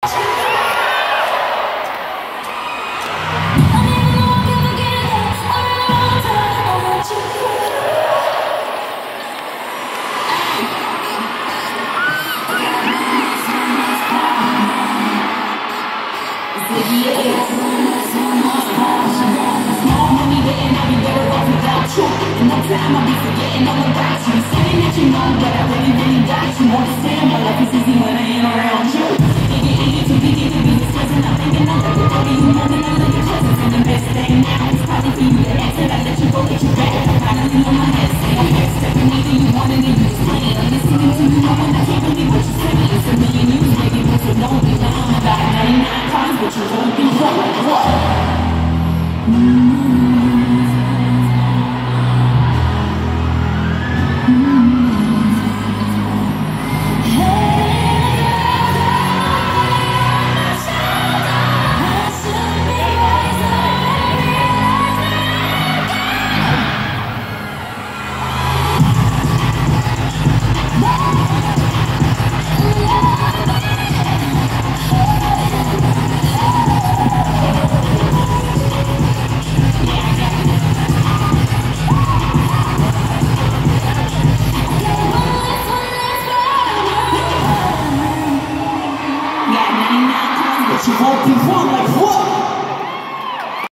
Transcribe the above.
Time I'll be forgetting all about you. Saying that you know, but I really, really got you. Understand my life is easy when I ain't around you. Iggy, to be discussing. I'm thinking I love you, baby. You more than I love your cousins. And the best thing now is probably for you to answer. I let you go, let you back. I'm finally on my head, saying stepping either you want it or you just playing. I'm listening to you, knowing I can't believe what you're saying. It's a million news, baby, so don't be lying about 99 times, but you won't be wrong. Like what? You won't be wrong.